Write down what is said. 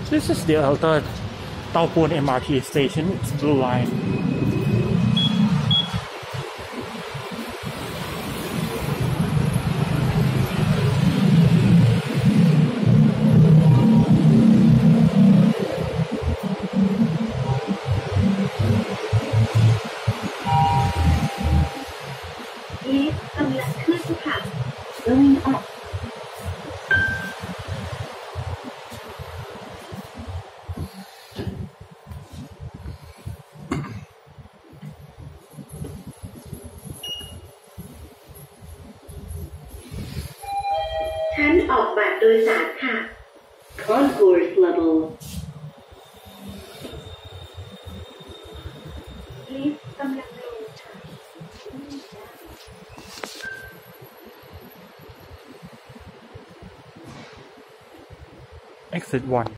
This is the Alta Taupun MRT station. It's Blue Line. Going up. Turn ออกบัตรโดยสารค่ะ Concourse level. Please กำลังลงค่ะ Exit 1.